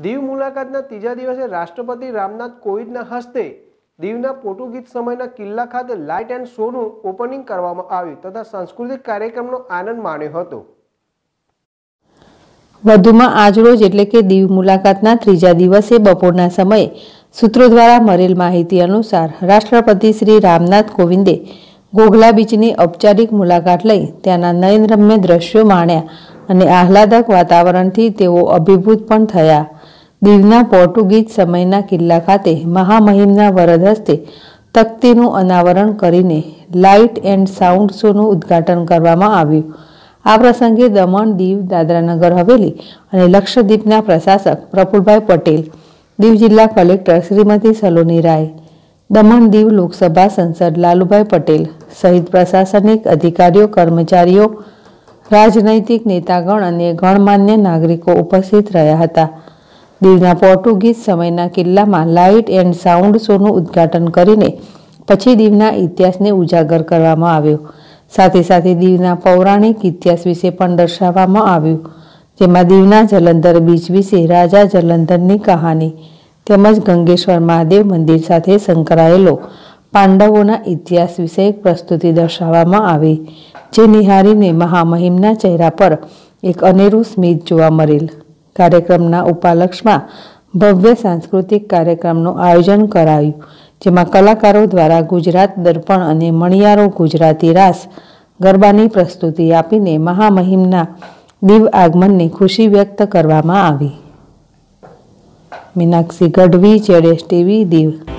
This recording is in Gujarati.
દીવ મુલાકાતના ત્રીજા દિવસે રાષ્ટ્રપતિ રામનાથ કોવિંદના હસ્તે દીવના પોર્ટુગીઝ સમયના કિલ્લા ખાતે લાઇટ એન્ડ શોનું ઓપનિંગ કરવામાં આવ્યું તથા સાંસ્કૃતિક કાર્યક્રમનો આનંદ માણ્યો હતો। વધુમાં આજરોજ એટલે કે દીવ મુલાકાતના ત્રીજા દિવસે બપોરના સમયે સૂત્રો દ્વારા મળેલ માહિતી અનુસાર રાષ્ટ્રપતિ શ્રી રામનાથ કોવિંદે ઘોઘલા બીચની ઔપચારિક મુલાકાત લઈ ત્યાંના નયનરમ્ય દ્રશ્યો માણ્યા અને આહલાદક વાતાવરણથી તેઓ અભિભૂત પણ થયા। દીવના પોર્ટુગીઝ સમયના કિલ્લા ખાતે મહામહિમના વરદ હસ્તે તખ્તીનું અનાવરણ કરીને લાઇટ એન્ડ સાઉન્ડ શોનું ઉદ્ઘાટન કરવામાં આવ્યું। આ પ્રસંગે દમણ, દીવ, દાદરાનગર હવેલી અને લક્ષદ્વીપના પ્રશાસક પ્રફુલભાઈ પટેલ, દીવ જિલ્લા કલેક્ટર શ્રીમતી સલોની રાય, દમણ દીવ લોકસભા સંસદ લાલુભાઈ પટેલ સહિત પ્રશાસનિક અધિકારીઓ, કર્મચારીઓ, રાજનૈતિક નેતાગણ અને ગણમાન્ય નાગરિકો ઉપસ્થિત રહ્યા હતા। દીવના પોર્ટુગીઝ સમયના કિલ્લામાં લાઇટ એન્ડ સાઉન્ડ શોનું ઉદ્ઘાટન કરીને પછી દીવના ઇતિહાસને ઉજાગર કરવામાં આવ્યો। સાથે સાથે દીવના પૌરાણિક ઇતિહાસ વિશે પણ દર્શાવવામાં આવ્યું, જેમાં દીવના જલંધર બીચ વિશે રાજા જલંધરની કહાની તેમજ ગંગેશ્વર મહાદેવ મંદિર સાથે સંકળાયેલો પાંડવોના ઇતિહાસ વિશે પ્રસ્તુતિ દર્શાવવામાં આવી, જે નિહાળીને મહામહિમના ચહેરા પર એક અનેરું સ્મિત જોવા મળેલ। કાર્યક્રમના ઉપાલક્ષમાં ભવ્ય સાંસ્કૃતિક કાર્યક્રમનું આયોજન કરાયું, જેમાં કલાકારો દ્વારા ગુજરાત દર્પણ અને મણિયારો ગુજરાતી રાસ ગરબાની પ્રસ્તુતિ આપીને મહામહિમના દીવ આગમનની ખુશી વ્યક્ત કરવામાં આવી। મીનાક્ષી ગઢવી, ZSTV, દીવ।